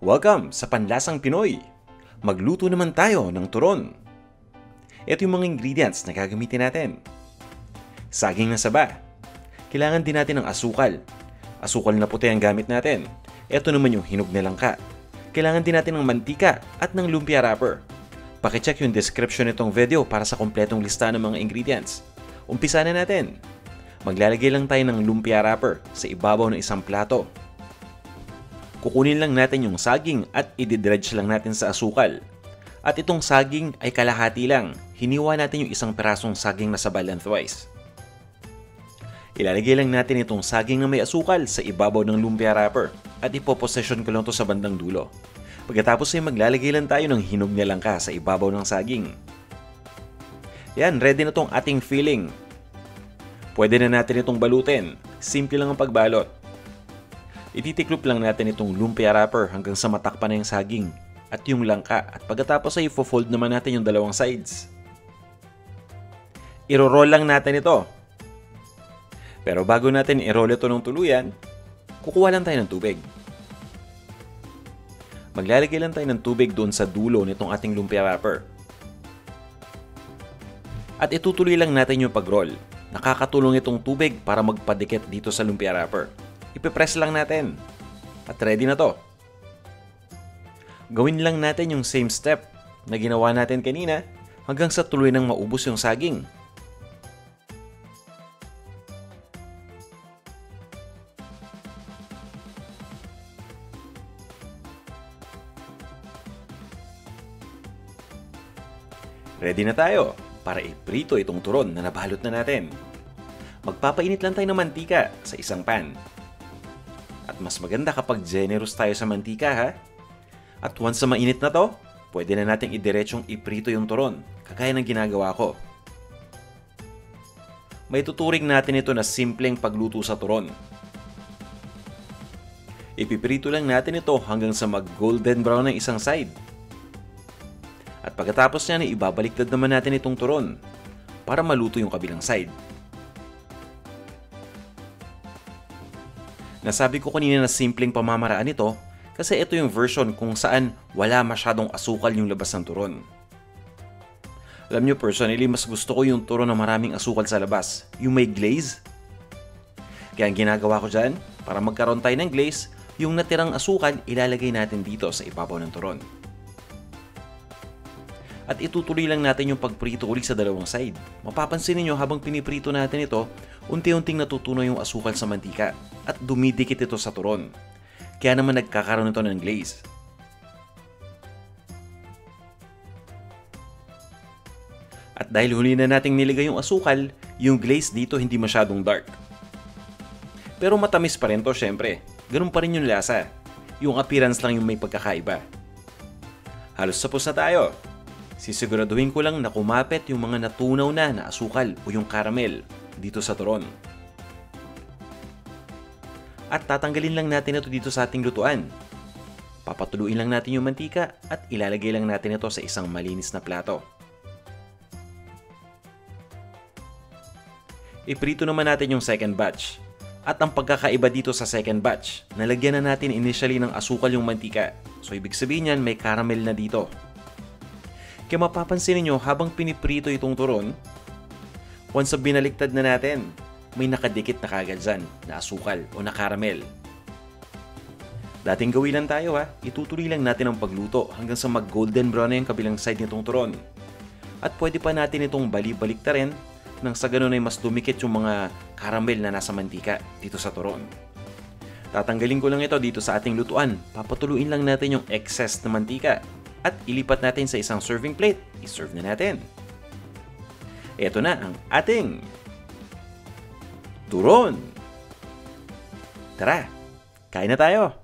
Welcome sa Panlasang Pinoy! Magluto naman tayo ng turon. Ito yung mga ingredients na gagamitin natin. Saging na saba. Kailangan din natin ng asukal. Asukal na puti ang gamit natin. Ito naman yung hinog na langka. Kailangan din natin ng mantika at ng lumpia wrapper. Pakicheck yung description nitong video para sa kompletong lista ng mga ingredients. Umpisa na natin. Maglalagay lang tayo ng lumpia wrapper sa ibabaw ng isang plato. Kukunin lang natin yung saging at i-dredge lang natin sa asukal. At itong saging ay kalahati lang. Hiniwa natin yung isang perasong saging na saba lengthwise. Ilalagay lang natin itong saging na may asukal sa ibabaw ng lumpia wrapper at ipoposesyon ko lang to sa bandang dulo. Pagkatapos ay maglalagay lang tayo ng hinog na langka sa ibabaw ng saging. Yan, ready na tong ating filling. Pwede na natin itong balutin. Simple lang ang pagbalot. Ititiklop lang natin itong lumpia wrapper hanggang sa matakpan na yung saging at yung langka at pagkatapos ay i-fold naman natin yung dalawang sides. Iro-roll lang natin ito. Pero bago natin i-roll ito ng tuluyan, kukuha lang tayo ng tubig. Maglalagay lang tayo ng tubig doon sa dulo nitong ating lumpia wrapper. At itutuloy lang natin yung pag-roll. Nakakatulong itong tubig para magpadikit dito sa lumpia wrapper. Ipipress lang natin. At ready na to. Gawin lang natin yung same step na ginawa natin kanina hanggang sa tuloy nang maubos yung saging. Ready na tayo para iprito itong turon na nabalot na natin. Magpapainit lang tayo ng mantika sa isang pan. At mas maganda kapag generous tayo sa mantika ha. At once na mainit na to, pwede na nating idiretsong iprito yung turon, kagaya ng ginagawa ko. May tuturing natin ito na simpleng pagluto sa turon. Ipiprito lang natin ito hanggang sa mag-golden brown ng isang side. At pagkatapos niyan, ibabaliktad naman natin itong turon para maluto yung kabilang side. Nasabi ko kanina na simpleng pamamaraan ito kasi ito yung version kung saan wala masyadong asukal yung labas ng turon. Alam nyo, personally, mas gusto ko yung turon na maraming asukal sa labas, yung may glaze. Kaya ang ginagawa ko dyan, para magkaroon tayo ng glaze, yung natirang asukal ilalagay natin dito sa ibabaw ng turon. At itutuloy lang natin yung pagprito ulit sa dalawang side. Mapapansin niyo habang piniprito natin ito, unti-unting natutunaw yung asukal sa mantika at dumidikit ito sa turon. Kaya naman nagkakaroon ito ng glaze. At dahil huli na nating nilagay yung asukal, yung glaze dito hindi masyadong dark. Pero matamis pa rin to syempre. Ganun pa rin yung lasa. Yung appearance lang yung may pagkakaiba. Halos tapos na tayo. Sisiguraduhin ko lang na kumapit yung mga natunaw na asukal o yung caramel dito sa turon. At tatanggalin lang natin ito dito sa ating lutuan. Papatuluin lang natin yung mantika at ilalagay lang natin ito sa isang malinis na plato. Iprito naman natin yung second batch. At ang pagkakaiba dito sa second batch, nalagyan na natin initially ng asukal yung mantika. So ibig sabihin yan may caramel na dito. Kaya mapapansin niyo habang piniprito itong turon, once na binaliktad na natin, may nakadikit na kagad dyan na asukal o na caramel. Dating gawin lang tayo ha, itutuloy lang natin ang pagluto hanggang sa mag-golden brown na yung kabilang side nitong turon. At pwede pa natin itong bali-baliktarin nang sa ganun ay mas dumikit yung mga caramel na nasa mantika dito sa turon. Tatanggalin ko lang ito dito sa ating lutuan, papatuluin lang natin yung excess na mantika. At ilipat natin sa isang serving plate. I-serve na natin. Ito na ang ating turon. Tara, kain na tayo!